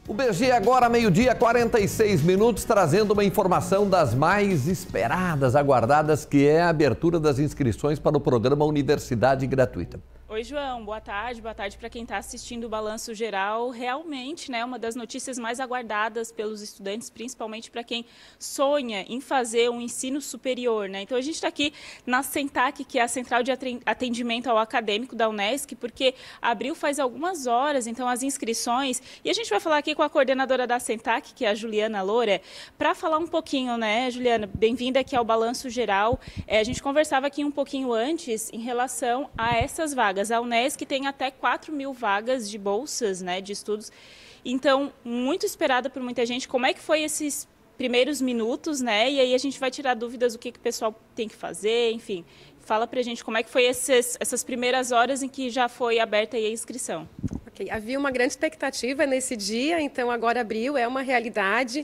O BG agora, meio-dia, 46 minutos, trazendo uma informação das mais esperadas, aguardadas, que é a abertura das inscrições para o programa Universidade Gratuita. Oi, João. Boa tarde para quem está assistindo o Balanço Geral. Realmente, né, uma das notícias mais aguardadas pelos estudantes, principalmente para quem sonha em fazer um ensino superior, né? Então, a gente está aqui na CENTAC, que é a Central de Atendimento ao Acadêmico da Unesc, porque abriu faz algumas horas, então, as inscrições. E a gente vai falar aqui com a coordenadora da CENTAC, que é a Juliana Loura, para falar um pouquinho, né, Juliana? Bem-vinda aqui ao Balanço Geral. A gente conversava aqui um pouquinho antes em relação a essas vagas. A Unesc tem até 4.000 vagas de bolsas, né, de estudos. Então, muito esperada por muita gente. Como é que foi esses primeiros minutos, né? E aí a gente vai tirar dúvidas do que o pessoal tem que fazer, enfim. Fala pra gente como é que foi essas primeiras horas em que já foi aberta aí a inscrição. Okay. Havia uma grande expectativa nesse dia, então agora abriu, é uma realidade.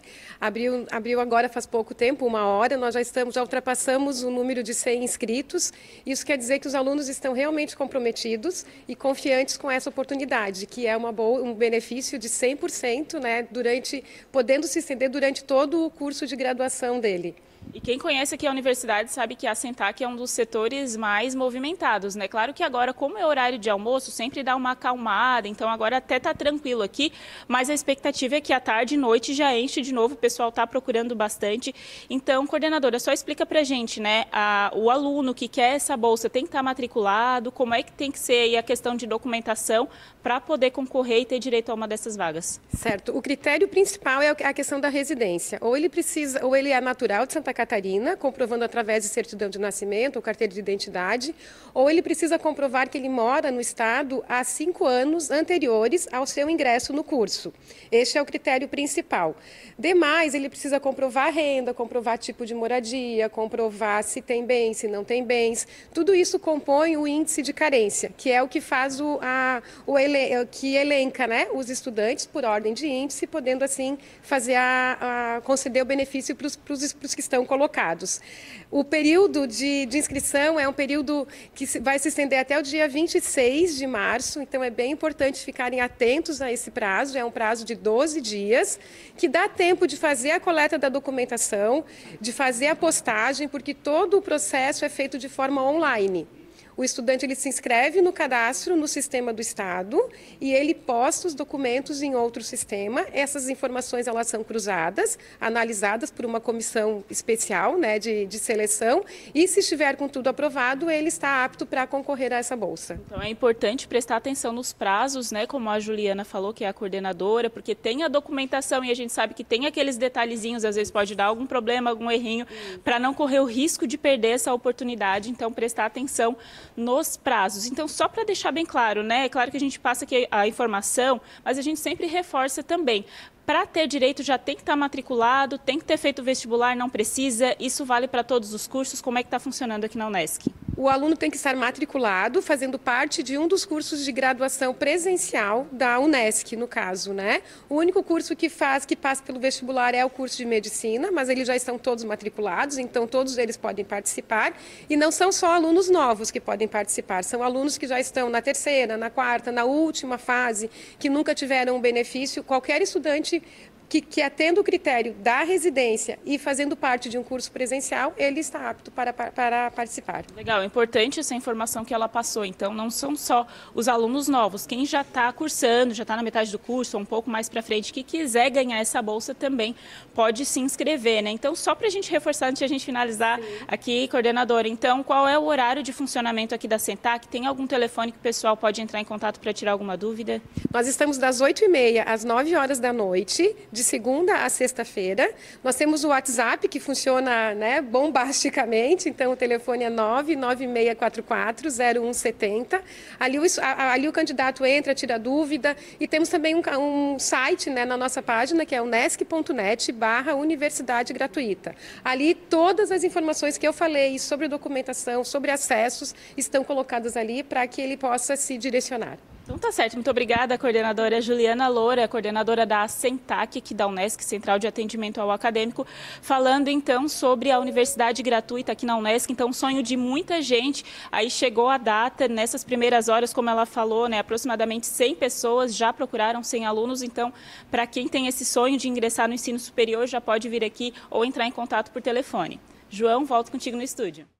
Abriu agora faz pouco tempo, 1 hora, nós já ultrapassamos o número de 100 inscritos. Isso quer dizer que os alunos estão realmente comprometidos e confiantes com essa oportunidade, que é um benefício de 100%, né, podendo se estender durante todo o curso de graduação dele. E quem conhece aqui a universidade sabe que a CENTAC é um dos setores mais movimentados, né? Claro que agora, como é horário de almoço, sempre dá uma acalmada, então agora até está tranquilo aqui, mas a expectativa é que à tarde e noite já enche de novo, o pessoal está procurando bastante. Então, coordenadora, só explica pra gente, né? O aluno que quer essa bolsa tem que estar matriculado, como é que tem que ser aí a questão de documentação para poder concorrer e ter direito a uma dessas vagas? Certo. O critério principal é a questão da residência. Ou ele é natural de Santa Catarina, comprovando através de certidão de nascimento ou carteira de identidade, ou ele precisa comprovar que ele mora no estado há 5 anos anteriores ao seu ingresso no curso. Este é o critério principal. Demais, ele precisa comprovar renda, comprovar tipo de moradia, comprovar se tem bens, se não tem bens. Tudo isso compõe o índice de carência, que é o que faz que elenca, né, os estudantes por ordem de índice, podendo assim fazer conceder o benefício para os que estão colocados. O período de inscrição é um período que vai se estender até o dia 26 de março, então é bem importante ficarem atentos a esse prazo, é um prazo de 12 dias, que dá tempo de fazer a coleta da documentação, de fazer a postagem, porque todo o processo é feito de forma online. O estudante ele se inscreve no cadastro no sistema do Estado e ele posta os documentos em outro sistema. Essas informações elas são cruzadas, analisadas por uma comissão especial, né, de seleção, e se estiver com tudo aprovado, ele está apto para concorrer a essa bolsa. Então é importante prestar atenção nos prazos, né, como a Juliana falou, que é a coordenadora, porque tem a documentação e a gente sabe que tem aqueles detalhezinhos, às vezes pode dar algum problema, algum errinho, para não correr o risco de perder essa oportunidade, então prestar atenção nos prazos. Então, só para deixar bem claro, né? É claro que a gente passa aqui a informação, mas a gente sempre reforça também. Para ter direito já tem que estar matriculado, tem que ter feito vestibular, não precisa. Isso vale para todos os cursos. Como é que está funcionando aqui na Unesc? O aluno tem que estar matriculado, fazendo parte de um dos cursos de graduação presencial da Unesc, no caso, né? O único curso que passa pelo vestibular é o curso de medicina, mas eles já estão todos matriculados, então todos eles podem participar. E não são só alunos novos que podem participar, são alunos que já estão na 3ª, na 4ª, na última fase, que nunca tiveram um benefício. Qualquer estudante que atenda o critério da residência e fazendo parte de um curso presencial, ele está apto para participar. Legal, é importante essa informação que ela passou. Então, não são só os alunos novos. Quem já está cursando, já está na metade do curso, ou um pouco mais para frente, que quiser ganhar essa bolsa também pode se inscrever, né? Então, só para a gente reforçar, antes de a gente finalizar aqui, coordenadora, então, qual é o horário de funcionamento aqui da CENTAC? Tem algum telefone que o pessoal pode entrar em contato para tirar alguma dúvida? Nós estamos das 8h30 às 9 horas da noite, de segunda a sexta-feira. Nós temos o WhatsApp, que funciona, né, bombasticamente, então o telefone é 996440170. Ali o candidato entra, tira dúvida, e temos também um site, né, na nossa página, que é unesc.net/Universidade Gratuita. Ali todas as informações que eu falei sobre documentação, sobre acessos, estão colocadas ali para que ele possa se direcionar. Então tá certo, muito obrigada, coordenadora Juliana Loura, coordenadora da Sentac, aqui da Unesc, Central de Atendimento ao Acadêmico, falando então sobre a universidade gratuita aqui na Unesc. Então, sonho de muita gente, aí chegou a data, nessas primeiras horas, como ela falou, né, aproximadamente 100 pessoas já procuraram 100 alunos. Então, para quem tem esse sonho de ingressar no ensino superior, já pode vir aqui ou entrar em contato por telefone. João, volto contigo no estúdio.